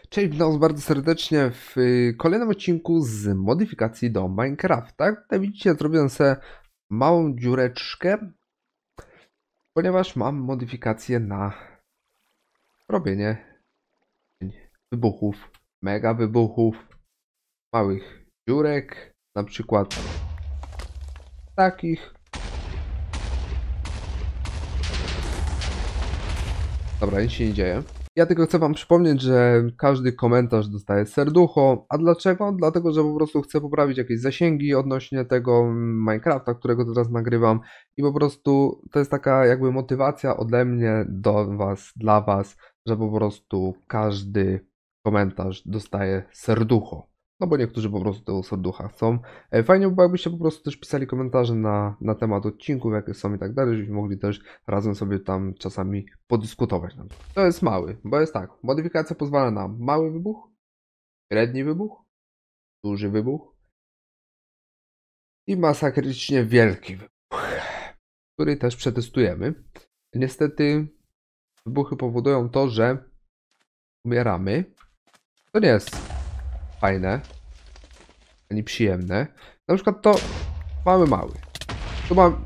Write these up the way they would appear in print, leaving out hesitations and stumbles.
Cześć, witam was bardzo serdecznie w kolejnym odcinku z modyfikacji do Minecrafta. Tutaj widzicie, zrobiłem sobie małą dziureczkę, ponieważ mam modyfikację na robienie wybuchów, mega wybuchów, małych dziurek, na przykład takich. Dobra, nic się nie dzieje. Ja tylko chcę wam przypomnieć, że każdy komentarz dostaje serducho. A dlaczego? Dlatego, że po prostu chcę poprawić jakieś zasięgi odnośnie tego Minecrafta, którego teraz nagrywam. I po prostu to jest taka jakby motywacja ode mnie do was, dla was, że po prostu każdy komentarz dostaje serducho. No bo niektórzy po prostu tego serducha chcą. Fajnie by było, jakbyście po prostu też pisali komentarze na temat odcinków, jakie są i tak dalej, żebyśmy mogli też razem sobie tam czasami podyskutować. To jest mały, bo jest tak, modyfikacja pozwala na mały wybuch, średni wybuch, duży wybuch i masakrycznie wielki wybuch, który też przetestujemy. Niestety wybuchy powodują to, że umieramy. To nie jest fajne, ani przyjemne. Na przykład to mamy mały. Tu mam...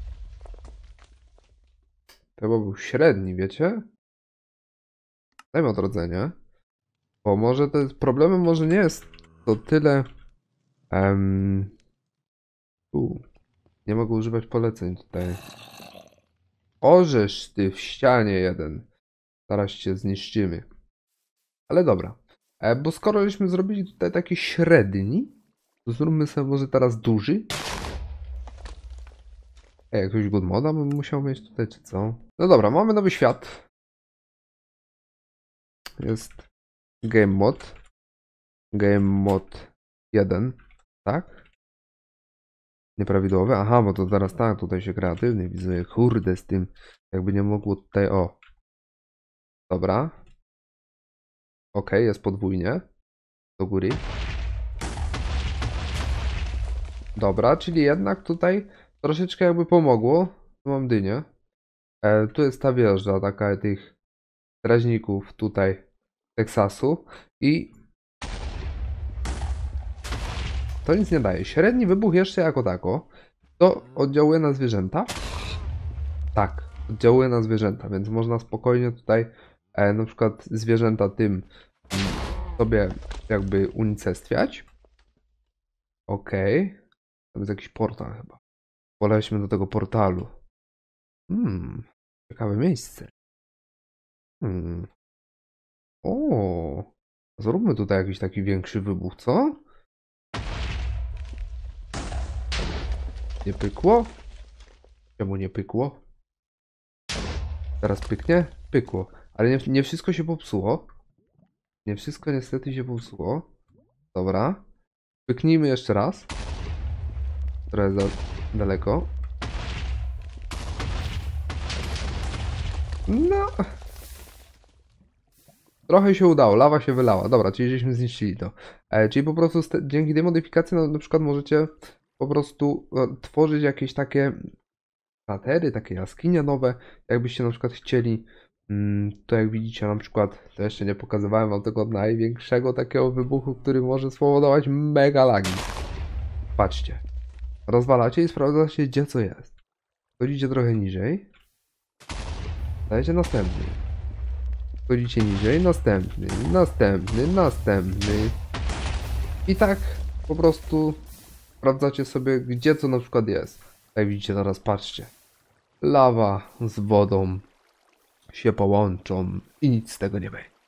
To chyba był średni, wiecie? Dajmy odrodzenie. Bo może to jest... Problemem może nie jest to tyle... Nie mogę używać poleceń tutaj. Orzesz ty w ścianie jeden. Zaraz cię zniszczymy. Ale dobra. Bo skoro żeśmy zrobili tutaj taki średni, to zróbmy sobie może teraz duży. Jakiegoś good moda bym musiał mieć tutaj, czy co? No dobra, mamy nowy świat. Jest game mod. Game mod 1. Tak? Nieprawidłowe? Aha, bo to zaraz tak, tutaj się kreatywnie widzę. Kurde, z tym jakby nie mogło tutaj, o. Dobra. Ok, jest podwójnie. Do góry. Dobra, czyli jednak tutaj troszeczkę jakby pomogło. Tu mam dynię. Tu jest ta wieża, taka tych strażników tutaj Teksasu. I to nic nie daje. Średni wybuch jeszcze jako tako. To oddziałuje na zwierzęta? Tak, oddziałuje na zwierzęta, więc można spokojnie tutaj na przykład zwierzęta tym sobie jakby unicestwiać. Okej. To jest jakiś portal chyba. Poleśmy do tego portalu. Ciekawe miejsce. O, zróbmy tutaj jakiś taki większy wybuch, co? Nie pykło? Czemu nie pykło? Teraz pyknie? Pykło. Ale nie wszystko się popsuło. Nie wszystko niestety się popsuło. Dobra. Pyknijmy jeszcze raz. Trochę za daleko. No. Trochę się udało, lawa się wylała. Dobra, czyli żeśmy zniszczyli to. Czyli po prostu dzięki tej modyfikacji na przykład możecie po prostu tworzyć jakieś takie kratery, takie jaskinie nowe. Jakbyście na przykład chcieli, to jak widzicie na przykład, to jeszcze nie pokazywałem wam tego największego takiego wybuchu, który może spowodować mega lagi. Patrzcie. Rozwalacie i sprawdzacie, gdzie co jest. Chodzicie trochę niżej. Dajecie następny. Chodzicie niżej, następny, następny, następny. I tak po prostu sprawdzacie sobie, gdzie co na przykład jest. Jak widzicie teraz, patrzcie. Lawa z wodą się połączą i nic z tego nie będzie.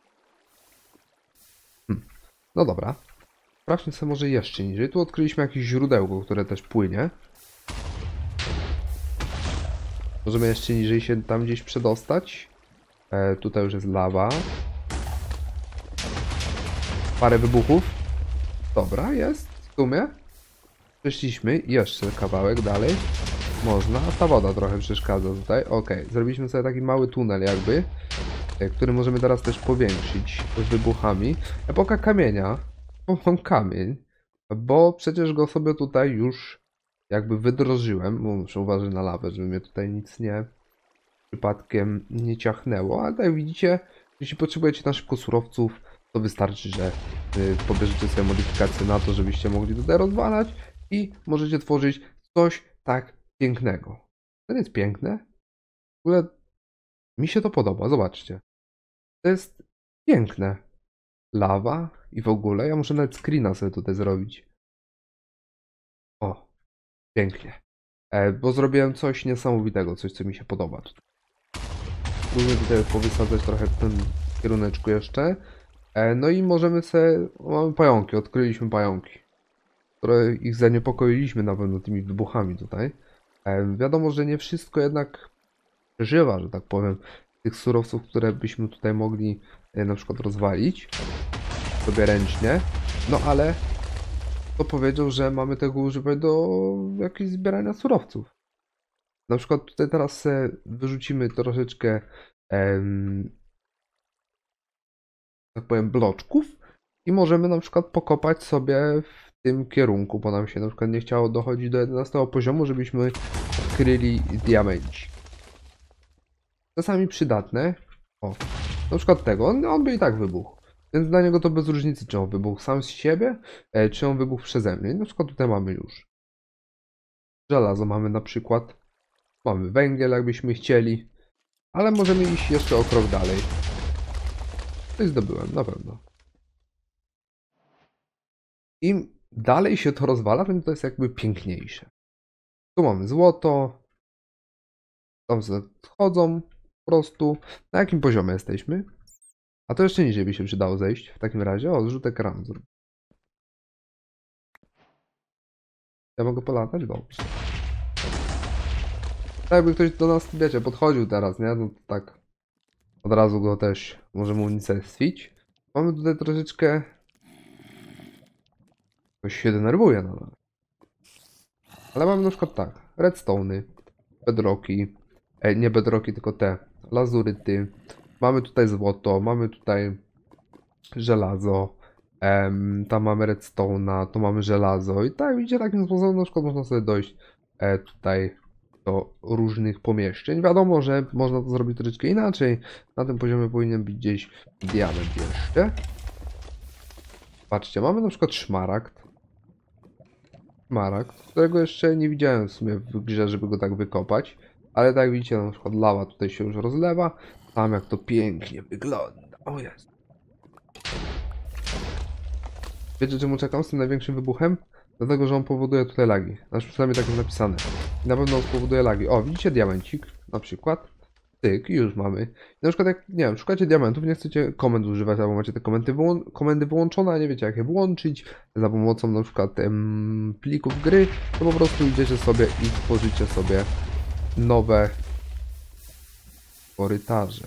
No dobra. Sprawdźmy sobie może jeszcze niżej. Tu odkryliśmy jakieś źródełko, które też płynie. Możemy jeszcze niżej się tam gdzieś przedostać. Tutaj już jest lawa. Parę wybuchów. Dobra, jest. W sumie. Przeszliśmy. Jeszcze kawałek dalej. Można. A ta woda trochę przeszkadza tutaj. Ok. Zrobiliśmy sobie taki mały tunel jakby. Który możemy teraz też powiększyć wybuchami. Epoka kamienia. O, mam kamień. Bo przecież go sobie tutaj już jakby wydrożyłem. Muszę uważać na lawę, żeby mnie tutaj nic nie przypadkiem nie ciachnęło, ale tak jak widzicie, jeśli potrzebujecie na szybko surowców, To wystarczy, że pobierzecie sobie modyfikacje na to, żebyście mogli tutaj rozwalać i możecie tworzyć coś tak pięknego. To nie jest piękne? W ogóle mi się to podoba, zobaczcie. To jest piękne. Lawa i w ogóle. Ja muszę nawet screena sobie tutaj zrobić. O, pięknie. Bo zrobiłem coś niesamowitego, coś co mi się podoba. Spróbuję tutaj powysadzać trochę w tym kieruneczku jeszcze. No i możemy sobie... Mamy pająki, odkryliśmy pająki. Które ich zaniepokoiliśmy na pewno tymi wybuchami tutaj. Wiadomo, że nie wszystko jednak przeżywa, że tak powiem, tych surowców, które byśmy tutaj mogli na przykład rozwalić sobie ręcznie. No ale to powiedział, że mamy tego używać do jakiegoś zbierania surowców. Na przykład tutaj teraz wyrzucimy troszeczkę tak powiem bloczków i możemy na przykład pokopać sobie w tym kierunku, bo nam się na przykład nie chciało dochodzić do 11 poziomu, żebyśmy odkryli diamenci. Czasami przydatne. O, na przykład tego, on by i tak wybuchł. Więc dla niego to bez różnicy, czy on wybuchł sam z siebie, czy on wybuchł przeze mnie. Na przykład tutaj mamy już żelazo, mamy na przykład. Mamy węgiel, jakbyśmy chcieli. Ale możemy iść jeszcze o krok dalej. Coś zdobyłem, na pewno. Im dalej się to rozwala, tym to jest jakby piękniejsze. Tu mamy złoto. Tam schodzą po prostu. Na jakim poziomie jesteśmy? A to jeszcze niżej by się przydało zejść. W takim razie, o, zrzut ekranu zrób. Ja mogę polatać? Dobrze. Tak jakby ktoś do nas, wiecie, podchodził teraz, nie? No to tak od razu go też możemy unicestwić. Mamy tutaj troszeczkę... Ktoś się denerwuje nadal. Ale mamy na przykład tak, redstone'y, bedrocki, nie bedrocki, tylko te, lazuryty. Mamy tutaj złoto, mamy tutaj żelazo, tam mamy redstone'a, tu mamy żelazo i tak widzicie, takim sposobem na przykład można sobie dojść tutaj do różnych pomieszczeń. Wiadomo, że można to zrobić troszeczkę inaczej. Na tym poziomie powinien być gdzieś diament jeszcze. Patrzcie, mamy na przykład szmaragd. Szmaragd, którego jeszcze nie widziałem w sumie w grze, żeby go tak wykopać. Ale tak jak widzicie, na przykład lawa tutaj się już rozlewa. Tam jak to pięknie wygląda. O jest. Wiecie czemu czekam z tym największym wybuchem? Dlatego, że on powoduje tutaj lagi. Znaczy przynajmniej tak jest napisane. I na pewno on spowoduje lagi. O, widzicie diamencik na przykład. Tyk, i już mamy. I na przykład jak, nie wiem, szukacie diamentów, nie chcecie komend używać, albo macie te komendy wyłączone, a nie wiecie jak je włączyć, za pomocą na przykład plików gry, to po prostu idziecie sobie i tworzycie sobie nowe korytarze.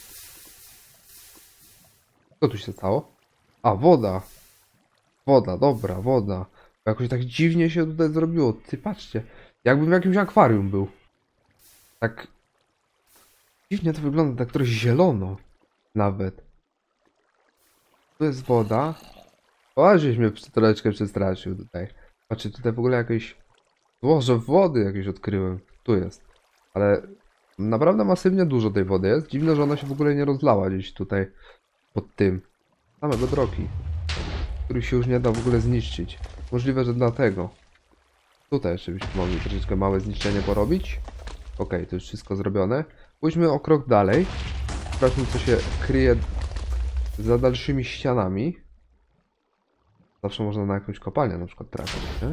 Co tu się stało? A, woda. Woda, dobra, woda. Jakoś tak dziwnie się tutaj zrobiło. Ty patrzcie, jakbym w jakimś akwarium był. Tak dziwnie to wygląda, tak trochę zielono nawet. Tu jest woda. O, żeś mnie troszeczkę przestraszył tutaj. Patrzcie, tutaj w ogóle jakieś złoże wody jakieś odkryłem. Tu jest. Ale naprawdę masywnie dużo tej wody jest. Dziwne, że ona się w ogóle nie rozlała gdzieś tutaj pod tym. Same bedrocki, których się już nie da w ogóle zniszczyć. Możliwe, że dlatego. Tutaj jeszcze byśmy mogli troszeczkę małe zniszczenie porobić. Ok, to już wszystko zrobione. Pójdźmy o krok dalej. Sprawdźmy, co się kryje za dalszymi ścianami. Zawsze można na jakąś kopalnię na przykład trafić, nie?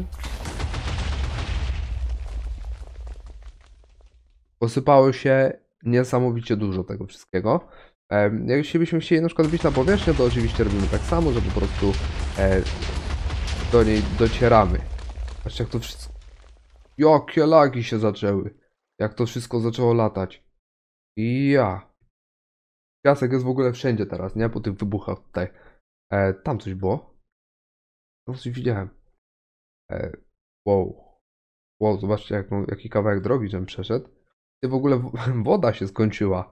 Posypało się niesamowicie dużo tego wszystkiego. Jeśli byśmy chcieli na przykład wyjść na powierzchnię, to oczywiście robimy tak samo, że po prostu do niej docieramy. Patrzcie jak to wszystko... Jakie lagi się zaczęły. Jak to wszystko zaczęło latać. Ja. Piasek jest w ogóle wszędzie teraz, nie? Po tych wybuchach tutaj. Tam coś było. Tam coś widziałem. Wow. Wow, zobaczcie jaki kawałek drogi żem przeszedł. I w ogóle woda się skończyła.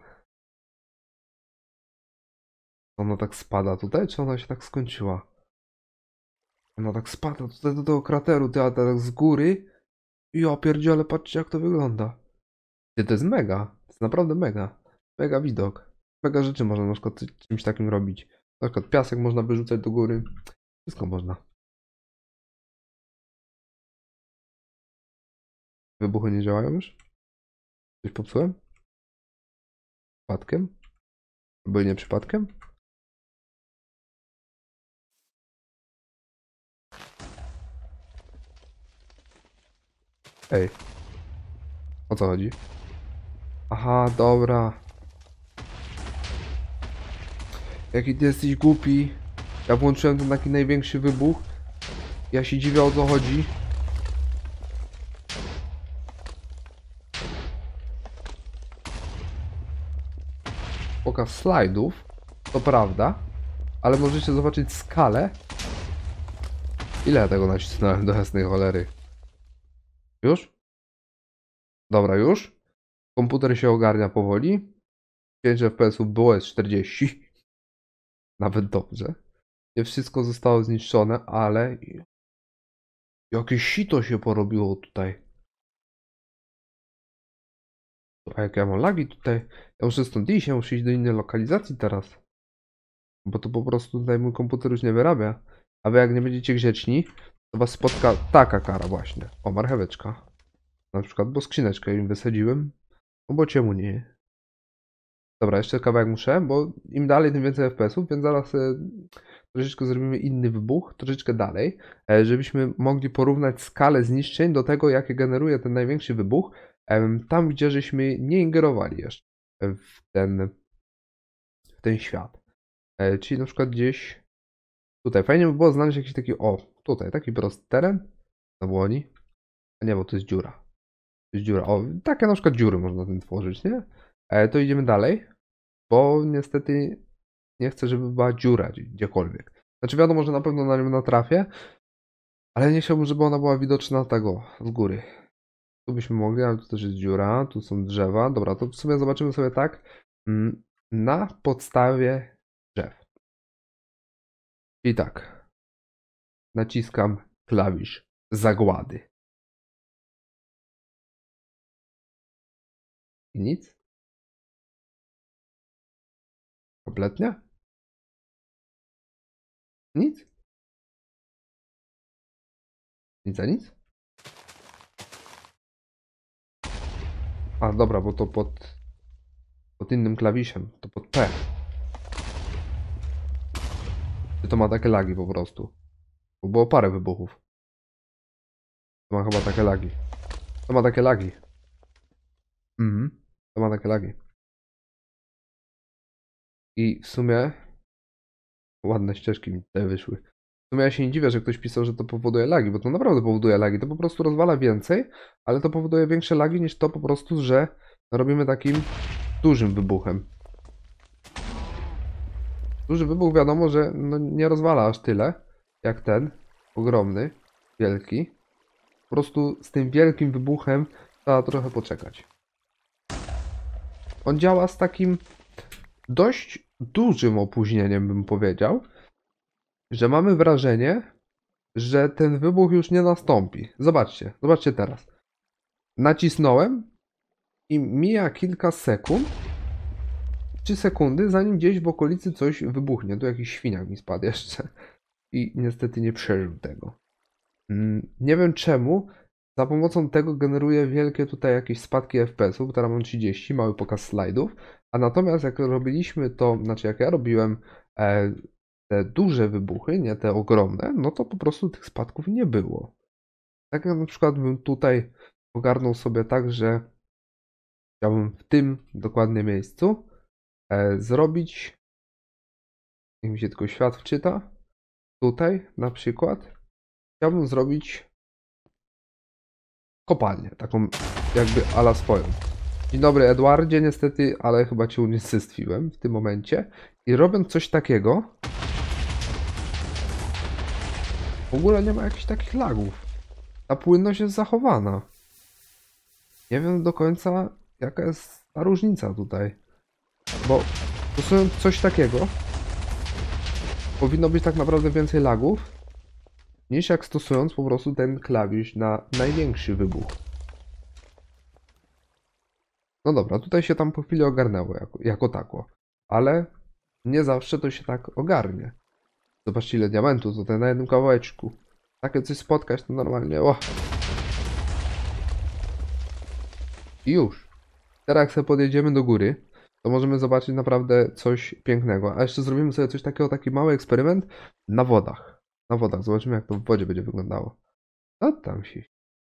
Ona tak spada tutaj, czy ona się tak skończyła? Ona tak spada tutaj do tego krateru, ty, a tak z góry. Ja pierdziele, patrzcie jak to wygląda. To jest mega. To jest naprawdę mega. Mega widok. Mega rzeczy można na przykład czymś takim robić. Na przykład piasek można wyrzucać do góry. Wszystko można. Wybuchy nie działają już? Coś popsułem? Przypadkiem? Albo i nie przypadkiem? Ej. O co chodzi? Aha, dobra. Jaki ty jesteś głupi. Ja włączyłem ten taki największy wybuch. Ja się dziwię, o co chodzi. Pokaz slajdów. To prawda. Ale możecie zobaczyć skalę. Ile ja tego nacisnąłem do jasnej cholery? Już? Dobra, już. Komputer się ogarnia powoli. 5 FPS-ów było, jest 40. Nawet dobrze. Nie wszystko zostało zniszczone, ale... Jakieś sito się porobiło tutaj. A jak ja mam lagi tutaj? Ja muszę stąd iść, ja muszę iść do innej lokalizacji teraz. Bo to po prostu tutaj mój komputer już nie wyrabia. A wy jak nie będziecie grzeczni, to was spotka taka kara właśnie. O, marcheweczka. Na przykład, bo skrzyneczkę im wysadziłem. No bo czemu nie? Dobra, jeszcze kawałek muszę, bo im dalej, tym więcej FPS-ów, więc zaraz troszeczkę zrobimy inny wybuch, troszeczkę dalej, żebyśmy mogli porównać skalę zniszczeń do tego, jakie generuje ten największy wybuch, tam gdzie żeśmy nie ingerowali jeszcze w ten świat. Czyli na przykład gdzieś tutaj. Fajnie by było znaleźć jakiś taki, o, tutaj, taki prosty teren na dłoni. A nie, bo to jest dziura. To jest dziura. O, takie na przykład dziury można tym tworzyć, nie? To idziemy dalej, bo niestety nie chcę, żeby była dziura gdziekolwiek. Znaczy wiadomo, że na pewno na nią natrafię, ale nie chciałbym, żeby ona była widoczna tego, z góry. Tu byśmy mogli, ale tu też jest dziura, tu są drzewa. Dobra, to w sumie zobaczymy sobie tak, na podstawie drzew. I tak, naciskam klawisz zagłady. I nic? Kompletnie? Nic? Nic za nic? A, dobra, bo to pod innym klawiszem. To pod P. Czy to ma takie lagi po prostu? Bo było parę wybuchów. To ma chyba takie lagi. To ma takie lagi. To ma takie lagi. I w sumie... Ładne ścieżki mi tutaj wyszły. W sumie ja się nie dziwię, że ktoś pisał, że to powoduje lagi, bo to naprawdę powoduje lagi. To po prostu rozwala więcej, ale to powoduje większe lagi niż to po prostu, że robimy takim dużym wybuchem. Duży wybuch wiadomo, że no nie rozwala aż tyle, jak ten ogromny, wielki. Po prostu z tym wielkim wybuchem trzeba trochę poczekać. On działa z takim dość dużym opóźnieniem, bym powiedział, że mamy wrażenie, że ten wybuch już nie nastąpi. Zobaczcie, zobaczcie teraz. Nacisnąłem i mija kilka sekund, 3 sekundy, zanim gdzieś w okolicy coś wybuchnie. Tu jakiś świniak mi spadł jeszcze i niestety nie przeżył tego. Nie wiem czemu, za pomocą tego generuję wielkie tutaj jakieś spadki FPS-ów, teraz mam 30, mały pokaz slajdów, a natomiast jak robiliśmy to, znaczy jak ja robiłem te duże wybuchy, nie te ogromne, no to po prostu tych spadków nie było. Tak jak na przykład bym tutaj ogarnął sobie tak, że chciałbym w tym dokładnie miejscu zrobić, niech mi się tylko świat wczyta, tutaj na przykład chciałbym zrobić kopalnię, taką jakby ala swoją. Dzień dobry Edwardzie, niestety, ale chyba cię unicestwiłem w tym momencie. I robiąc coś takiego, w ogóle nie ma jakichś takich lagów. Ta płynność jest zachowana. Nie wiem do końca, jaka jest ta różnica tutaj. Bo stosując coś takiego, powinno być tak naprawdę więcej lagów, niż jak stosując po prostu ten klawisz na największy wybuch. No dobra, tutaj się tam po chwili ogarnęło jako tako. Ale Nie zawsze to się tak ogarnie. Zobaczcie ile diamentu tutaj na jednym kawałeczku. Takie coś spotkać to normalnie. O. I już. Teraz jak sobie podjedziemy do góry, to możemy zobaczyć naprawdę coś pięknego. A jeszcze zrobimy sobie coś takiego, taki mały eksperyment na wodach. Na wodach. Zobaczymy jak to w wodzie będzie wyglądało. No tam się.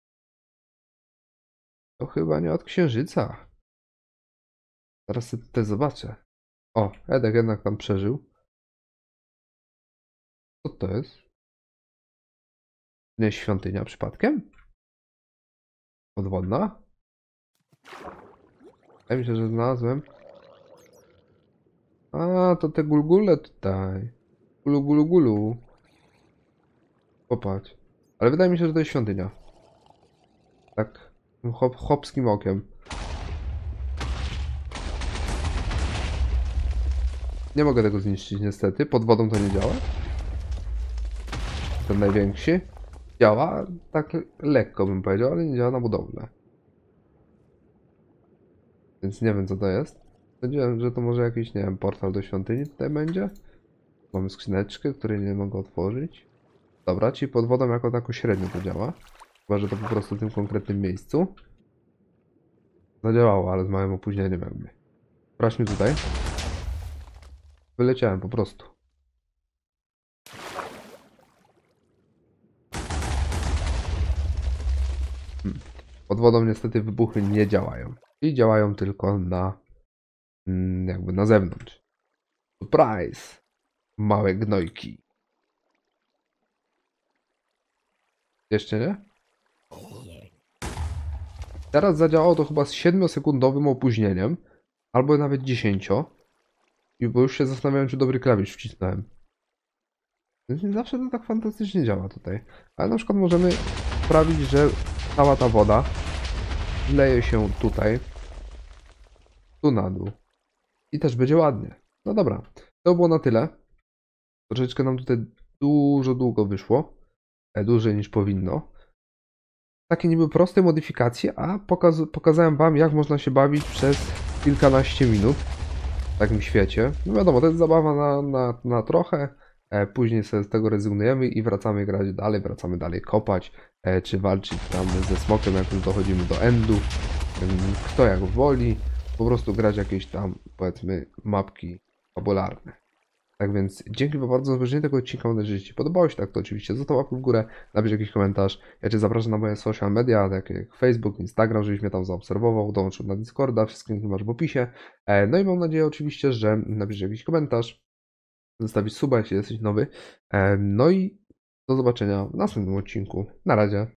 To chyba nie od księżyca. Zaraz sobie tutaj zobaczę. O, Edek jednak tam przeżył. Co to jest? Nie świątynia przypadkiem? Podwodna? Ja myślę, że znalazłem. A, to te gulgule tutaj. Gulu, gulu, gulu. Popatrz. Ale wydaje mi się, że to jest świątynia. Tak. Chopskim okiem. Nie mogę tego zniszczyć niestety. Pod wodą to nie działa. Ten największy. Działa tak lekko bym powiedział, ale nie działa na budowlę. Więc nie wiem co to jest. Sądziłem, że to może jakiś, nie wiem, portal do świątyni tutaj będzie. Mamy skrzyneczkę, której nie mogę otworzyć. Dobra, czyli pod wodą jako tako średnio to działa. Chyba, że to po prostu w tym konkretnym miejscu. Zadziałało, ale z małym opóźnieniem jakby. Sprawdźmy tutaj. Wyleciałem po prostu. Pod wodą niestety wybuchy nie działają. I działają tylko na jakby na zewnątrz. Surprise! Małe gnojki. Jeszcze nie? Teraz zadziałało to chyba z 7-sekundowym opóźnieniem. Albo nawet 10. I bo już się zastanawiałem, czy dobry klawisz wcisnąłem. Więc nie zawsze to tak fantastycznie działa tutaj. Ale na przykład możemy sprawić, że cała ta woda wleje się tutaj. Tu na dół. I też będzie ładnie. No dobra. To było na tyle. Troszeczkę nam tutaj dużo długo wyszło. Dłużej niż powinno. Takie niby proste modyfikacje, a pokazałem wam, jak można się bawić przez kilkanaście minut w takim świecie. No wiadomo, to jest zabawa na trochę. Później sobie z tego rezygnujemy i wracamy grać dalej, wracamy dalej kopać, czy walczyć tam ze smokiem, jak już dochodzimy do endu. Kto jak woli, po prostu grać jakieś tam, powiedzmy, mapki fabularne. Tak więc dzięki wam bardzo za obejrzenie tego odcinka. Mam nadzieję, że Ci podobało się. Tak to oczywiście zostaw łapkę w górę, napisz jakiś komentarz. Ja Cię zapraszam na moje social media, takie jak Facebook, Instagram, żebyś mnie tam zaobserwował, dołączył na Discorda, wszystkie linki masz w opisie. No i mam nadzieję oczywiście, że napisz jakiś komentarz, zostawić suba, jeśli jesteś nowy. No i do zobaczenia w następnym odcinku. Na razie.